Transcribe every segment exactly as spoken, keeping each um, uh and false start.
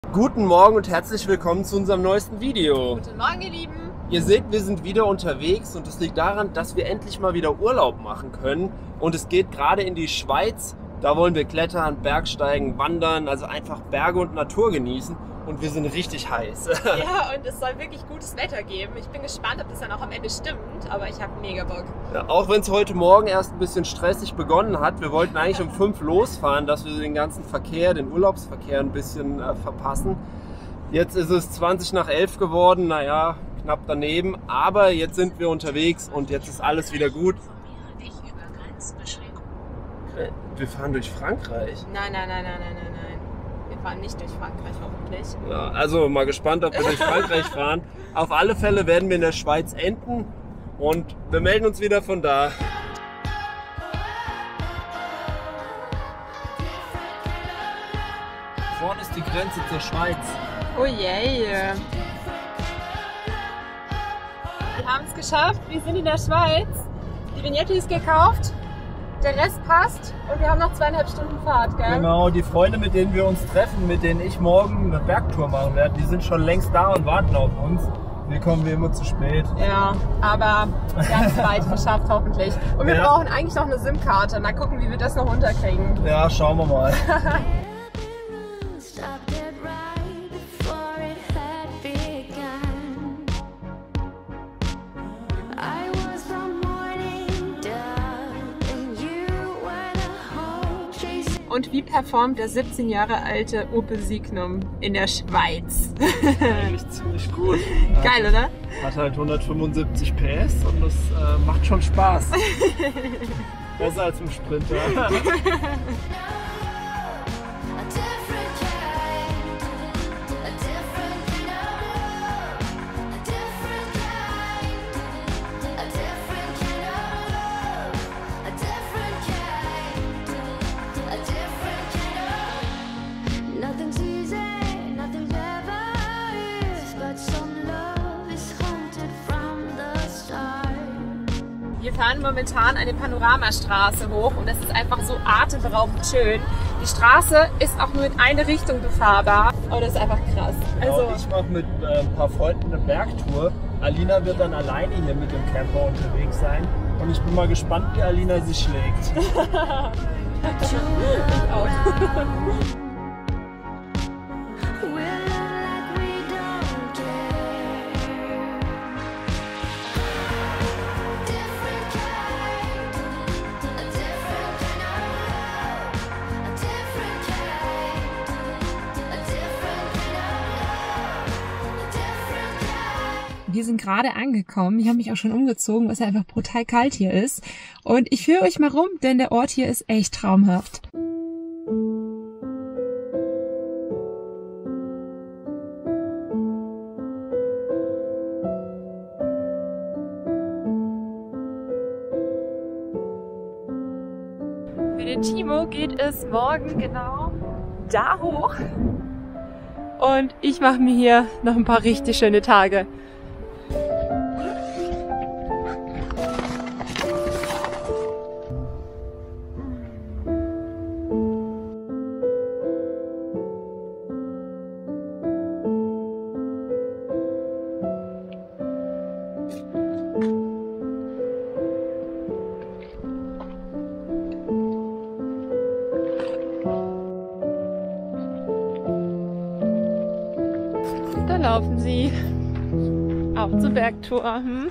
Guten Morgen und herzlich willkommen zu unserem neuesten Video. Guten Morgen, ihr Lieben. Ihr seht, wir sind wieder unterwegs und es liegt daran, dass wir endlich mal wieder Urlaub machen können. Und es geht gerade in die Schweiz. Da wollen wir klettern, Bergsteigen, wandern, also einfach Berge und Natur genießen. Und wir sind richtig heiß. Ja, und es soll wirklich gutes Wetter geben. Ich bin gespannt, ob das dann auch am Ende stimmt, aber ich habe mega Bock. Ja, auch wenn es heute Morgen erst ein bisschen stressig begonnen hat. Wir wollten eigentlich um fünf losfahren, dass wir den ganzen Verkehr, den Urlaubsverkehr ein bisschen äh, verpassen. Jetzt ist es zwanzig nach elf geworden, naja, knapp daneben. Aber jetzt sind wir unterwegs und jetzt ist alles wieder gut. Wir fahren durch Frankreich. Nein, nein, nein, nein, nein, nein, nein. Wir fahren nicht durch Frankreich, hoffentlich. Ja, also mal gespannt, ob wir durch Frankreich fahren. Auf alle Fälle werden wir in der Schweiz enden und wir melden uns wieder von da. Vorne ist die Grenze zur Schweiz. Oh je. Wir haben es geschafft. Wir sind in der Schweiz. Die Vignette ist gekauft. Der Rest passt und wir haben noch zweieinhalb Stunden Fahrt, gell? Genau, die Freunde, mit denen wir uns treffen, mit denen ich morgen eine Bergtour machen werde, die sind schon längst da und warten auf uns. Wir kommen wie immer zu spät. Ja, aber wir haben es weit geschafft, hoffentlich. Und wir Ja. brauchen eigentlich noch eine SIM-Karte. Mal gucken, wie wir das noch unterkriegen. Ja, schauen wir mal. Und wie performt der siebzehn Jahre alte Opel Signum in der Schweiz? Eigentlich ziemlich gut. Geil, oder? Hat halt hundertfünfundsiebzig P S und das äh, macht schon Spaß. Besser als im Sprinter. Wir fahren momentan eine Panoramastraße hoch und das ist einfach so atemberaubend schön. Die Straße ist auch nur in eine Richtung befahrbar und das ist einfach krass. Also Genau, ich mache mit äh, ein paar Freunden eine Bergtour. Alina wird dann alleine hier mit dem Camper unterwegs sein und ich bin mal gespannt, wie Alina sich schlägt. ich auch. Wir sind gerade angekommen. Ich habe mich auch schon umgezogen, weil es einfach brutal kalt hier ist. Und ich führe euch mal rum, denn der Ort hier ist echt traumhaft. Für den Timo geht es morgen genau da hoch. Und ich mache mir hier noch ein paar richtig schöne Tage. Da laufen sie. Auf zur Bergtour. Hm?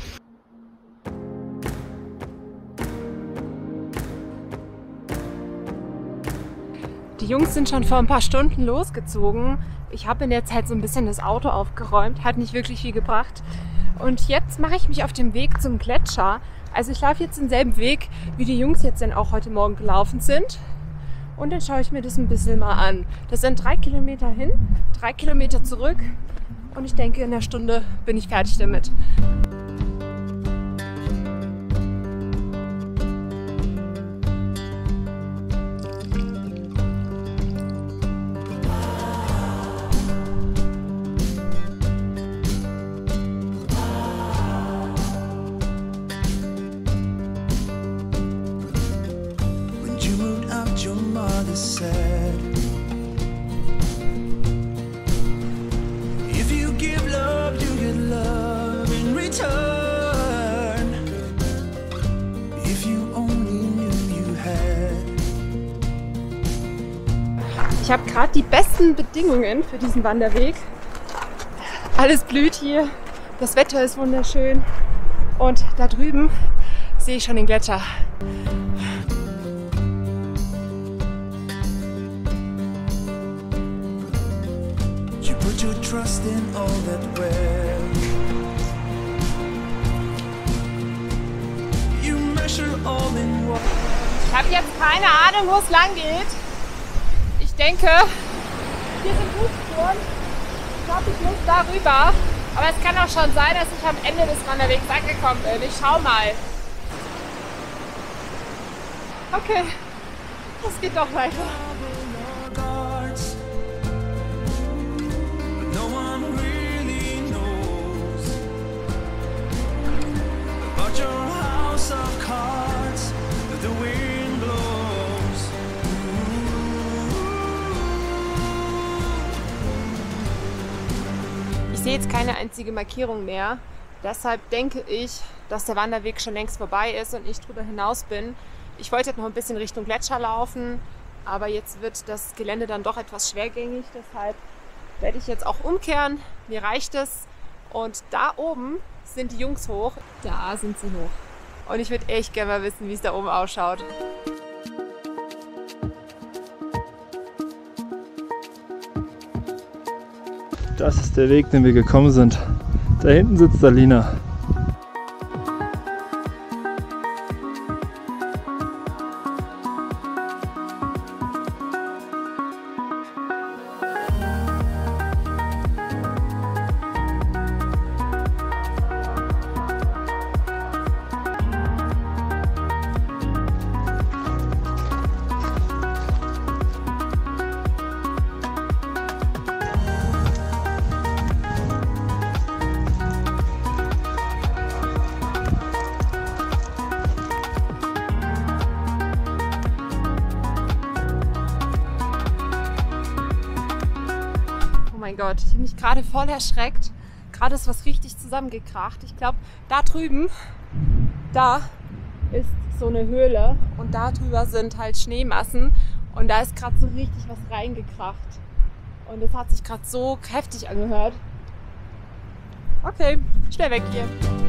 Die Jungs sind schon vor ein paar Stunden losgezogen. Ich habe in der Zeit so ein bisschen das Auto aufgeräumt, hat nicht wirklich viel gebracht. Und jetzt mache ich mich auf den Weg zum Gletscher. Also ich laufe jetzt denselben Weg, wie die Jungs jetzt dann auch heute Morgen gelaufen sind. Und dann schaue ich mir das ein bisschen mal an. Das sind drei Kilometer hin, drei Kilometer zurück. Und ich denke, in einer Stunde bin ich fertig damit. When you moved out, your mother said ich habe gerade die besten Bedingungen für diesen Wanderweg. Alles blüht hier, das Wetter ist wunderschön und da drüben sehe ich schon den Gletscher. You put your trust in all that well. You measure all in one. Ich habe jetzt keine Ahnung, wo es lang geht. Ich denke, hier sind Fußspuren. Ich glaube, ich muss da rüber. Aber es kann auch schon sein, dass ich am Ende des Wanderwegs angekommen bin. Ich schau mal. Okay, das geht doch weiter. Ich sehe jetzt keine einzige Markierung mehr. Deshalb denke ich, dass der Wanderweg schon längst vorbei ist und ich drüber hinaus bin. Ich wollte jetzt noch ein bisschen Richtung Gletscher laufen, aber jetzt wird das Gelände dann doch etwas schwergängig. Deshalb werde ich jetzt auch umkehren. Mir reicht es. Und da oben sind die Jungs hoch. Da sind sie hoch. Und ich würde echt gerne mal wissen, wie es da oben ausschaut. Das ist der Weg, den wir gekommen sind. Da hinten sitzt Alina. Oh mein Gott, ich habe mich gerade voll erschreckt. Gerade ist was richtig zusammengekracht. Ich glaube, da drüben, da ist so eine Höhle und da drüber sind halt Schneemassen und da ist gerade so richtig was reingekracht. Und es hat sich gerade so heftig angehört. Okay, schnell weg hier.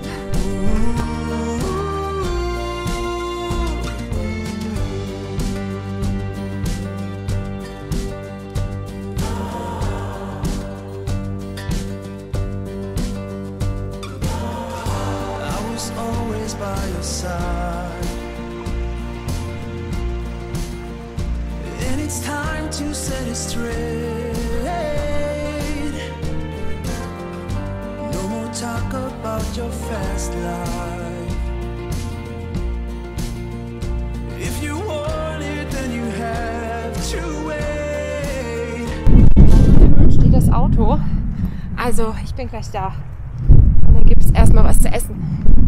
By your side, and it's time to set it straight. No more talk about your fast life. If you want it, then you have to wait. Da unten steht das Auto. Also, ich bin gleich da. Und dann gibt es erstmal was zu essen.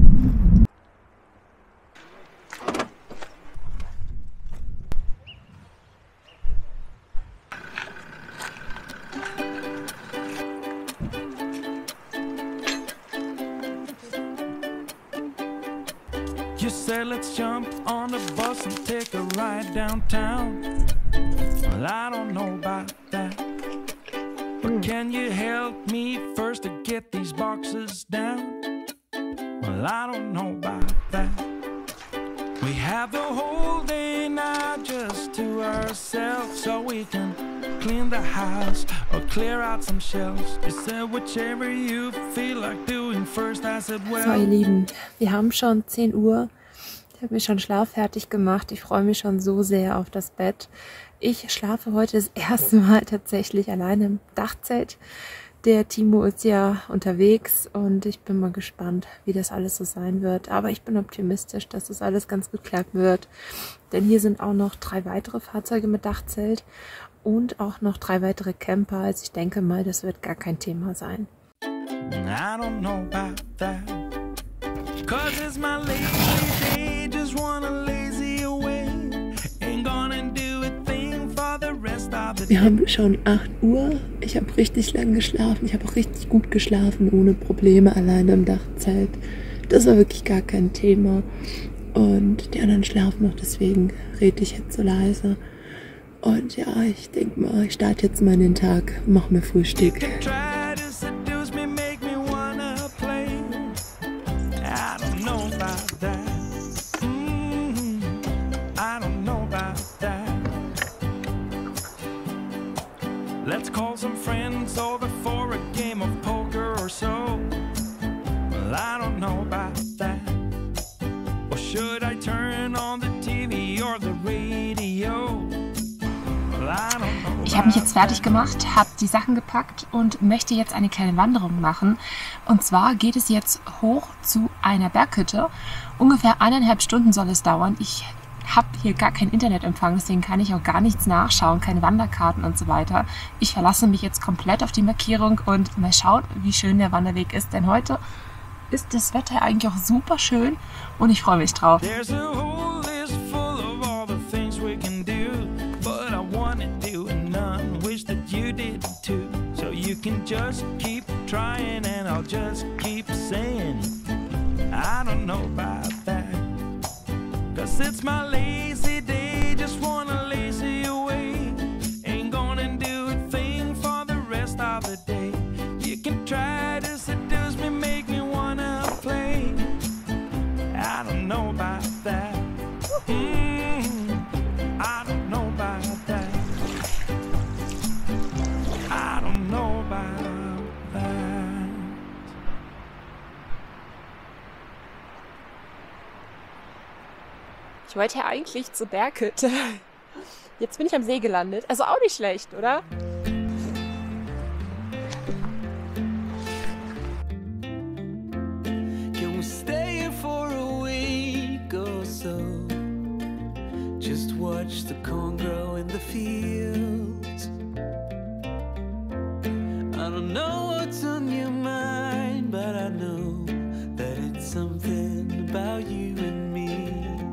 You said let's jump on the bus and take a ride downtown. Well, I don't know about that. But can you help me first to get these boxes down? Well, I don't know about that. We have the whole day now just to ourselves, so we can clean the house or clear out some shelves. You said whichever you feel like doing first. I said well. So, ihr Lieben, wir haben schon zehn Uhr. Ich habe mir schon schlaffertig gemacht. Ich freue mich schon so sehr auf das Bett. Ich schlafe heute das erste Mal tatsächlich alleine im Dachzelt. Der Timo ist ja unterwegs und ich bin mal gespannt, wie das alles so sein wird. Aber ich bin optimistisch, dass das alles ganz gut klappen wird. Denn hier sind auch noch drei weitere Fahrzeuge mit Dachzelt und auch noch drei weitere Camper. Also ich denke mal, das wird gar kein Thema sein. I don't know about that. 'Cause it's my lazy day, just wanna lazy away. Ain't gonna do a thing for the rest of the day. Wir haben schon acht Uhr. Ich habe richtig lang geschlafen. Ich habe auch richtig gut geschlafen, ohne Probleme, alleine im Dachzelt. Das war wirklich gar kein Thema. Und die anderen schlafen noch, deswegen rede ich jetzt so leise. Und ja, ich denke mal, ich starte jetzt mal in den Tag, mache mir Frühstück. Let's call some friends over for a game of poker or so. Well, I don't know about that. Or should I turn on the T V or the radio? Well, I don't know. Ich habe mich jetzt fertig gemacht, habe die Sachen gepackt und möchte jetzt eine kleine Wanderung machen. Und zwar geht es jetzt hoch zu einer Berghütte. Ungefähr eineinhalb Stunden soll es dauern. Ich habe hier gar keinen Internetempfang, deswegen kann ich auch gar nichts nachschauen, keine Wanderkarten und so weiter. Ich verlasse mich jetzt komplett auf die Markierung und mal schauen, wie schön der Wanderweg ist, denn heute ist das Wetter eigentlich auch super schön und ich freue mich drauf. There's a whole list full of all the things we can do, but I wanna do none, wish that you did too. So you can just keep trying and I'll just keep saying, I don't know about that. Cause it's my lazy day, just wanna lazy away. Ain't gonna do a thing for the rest of the day. You can try to seduce me, make me wanna play. I don't know about that. Mm, I don't know about that. I don't know about that. Ich wollte ja eigentlich zur Berghütte. Jetzt bin ich am See gelandet. Also auch nicht schlecht, oder? Can we stay here for a week or so? Just watch the corn grow in the fields. I don't know what's on your mind, but I know that it's something about you and me.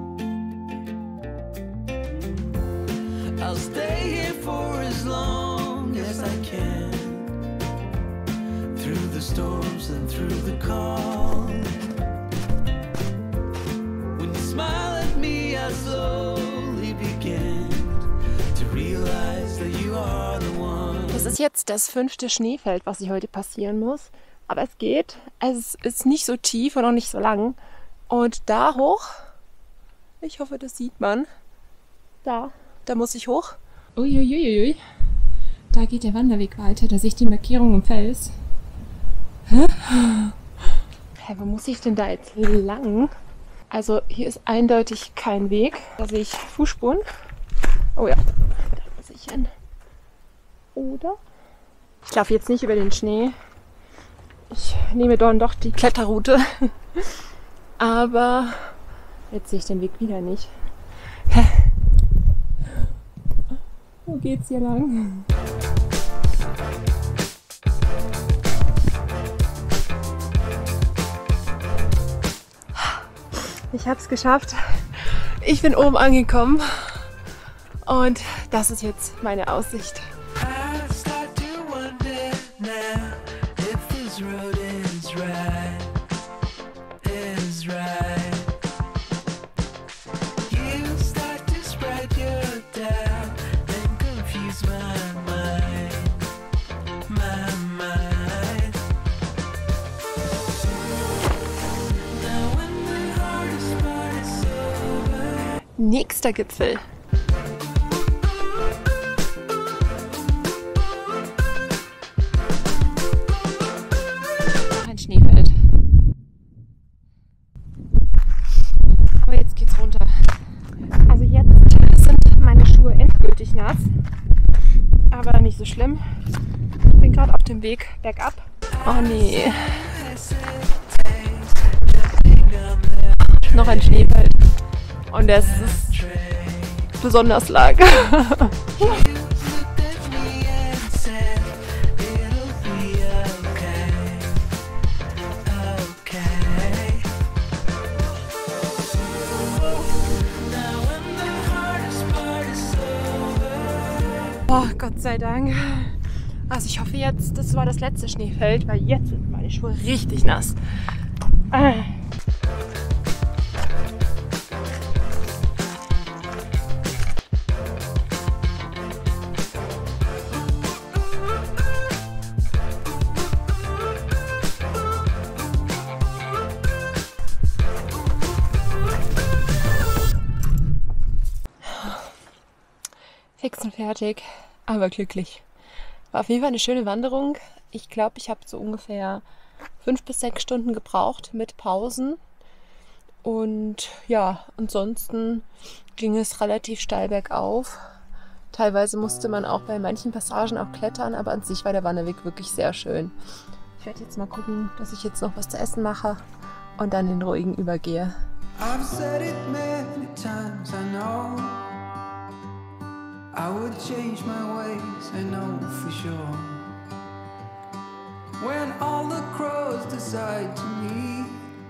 I'll stay here for as long as I can, through the storms and through the calm. When you smile at me, I slowly begin to realize that you are the one. Das ist jetzt das fünfte Schneefeld, was ich heute passieren muss. Aber es geht. Es ist nicht so tief und auch nicht so lang. Und da hoch, ich hoffe, das sieht man. Da. Da muss ich hoch. Uiuiuiui. Da geht der Wanderweg weiter. Da sehe ich die Markierung im Fels. Hä? Hä, wo muss ich denn da jetzt lang? Also hier ist eindeutig kein Weg. Da sehe ich Fußspuren. Oh ja, da muss ich hin. Oder? Ich laufe jetzt nicht über den Schnee. Ich nehme dann doch die Kletterroute. Aber jetzt sehe ich den Weg wieder nicht. Hä? Wo geht's hier lang? Ich hab's geschafft. Ich bin oben angekommen. Und das ist jetzt meine Aussicht. Nächster Gipfel. Ein Schneefeld. Aber jetzt geht's runter. Also jetzt sind meine Schuhe endgültig nass. Aber nicht so schlimm. Ich bin gerade auf dem Weg bergab. Oh nee. Noch ein Schneefeld. Und es ist besonders lang. Oh, Gott sei Dank. Also ich hoffe jetzt, das war das letzte Schneefeld, weil jetzt sind meine Schuhe richtig nass. Ah. fertig, aber glücklich. War auf jeden Fall eine schöne Wanderung. Ich glaube, ich habe so ungefähr fünf bis sechs Stunden gebraucht mit Pausen. Und ja, ansonsten ging es relativ steil bergauf. Teilweise musste man auch bei manchen Passagen auch klettern, aber an sich war der Wanderweg wirklich sehr schön. Ich werde jetzt mal gucken, dass ich jetzt noch was zu essen mache und dann in den ruhigen übergehe. I've said it many times, I know I would change my ways, I know for sure. When all the crows decide to meet,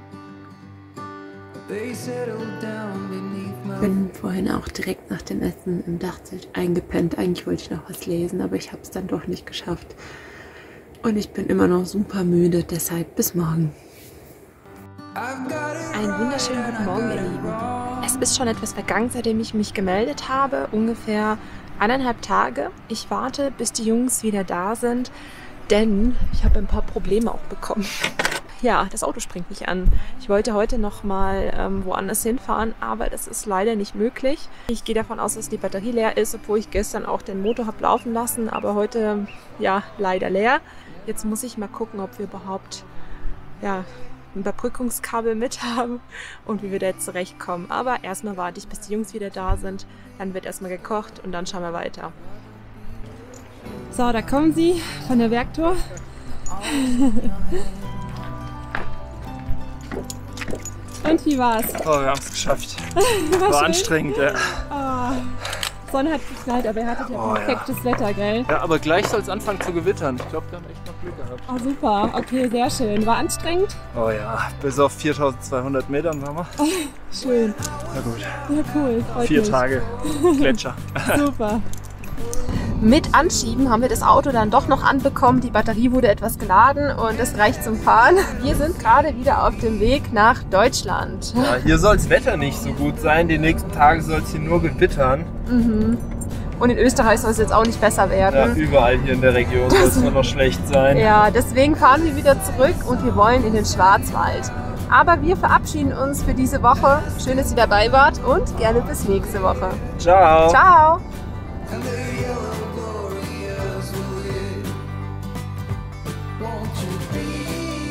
they settle down beneath my... Ich bin vorhin auch direkt nach dem Essen im Dachzelt eingepennt. Eigentlich wollte ich noch was lesen, aber ich habe es dann doch nicht geschafft. Und ich bin immer noch super müde, deshalb bis morgen. Einen wunderschönen guten Morgen, ihr Lieben. Es ist schon etwas vergangen, seitdem ich mich gemeldet habe. Ungefähr eineinhalb Tage. Ich warte, bis die Jungs wieder da sind, denn ich habe ein paar Probleme auch bekommen. Ja, das Auto springt nicht an. Ich wollte heute noch mal ähm, woanders hinfahren, aber das ist leider nicht möglich. Ich gehe davon aus, dass die Batterie leer ist, obwohl ich gestern auch den Motor habe laufen lassen, aber heute, ja, leider leer. Jetzt muss ich mal gucken, ob wir überhaupt, ja, ein Überbrückungskabel mit haben und wie wir da jetzt zurechtkommen. Aber erstmal warte ich, bis die Jungs wieder da sind. Dann wird erstmal gekocht und dann schauen wir weiter. So, da kommen sie von der Werktour. Und wie war's? Oh, wir haben es geschafft. War, War schön? Anstrengend, ja. Oh, Sonne hat geknallt, aber ihr hattet ja Oh, perfektes ja. Wetter, gell? Ja, aber gleich soll es anfangen zu gewittern. Ich glaube, wir haben echt noch Glück gehabt. Oh, super. Okay, sehr schön. War anstrengend? Oh ja, bis auf viertausendzweihundert Metern waren wir. Schön. Na gut, Ja, cool. Freut vier mich. Tage Gletscher. Super. Mit Anschieben haben wir das Auto dann doch noch anbekommen. Die Batterie wurde etwas geladen und es reicht zum Fahren. Wir sind gerade wieder auf dem Weg nach Deutschland. Ja, hier soll das Wetter nicht so gut sein. Die nächsten Tage soll es hier nur gewittern. Mhm. Und in Österreich soll es jetzt auch nicht besser Ja, werden. überall hier in der Region soll es nur noch schlecht sein. Ja, deswegen fahren wir wieder zurück und wir wollen in den Schwarzwald. Aber wir verabschieden uns für diese Woche. Schön, dass ihr dabei wart und gerne bis nächste Woche. Ciao. Ciao! And the yellow glorious wind. Won't you be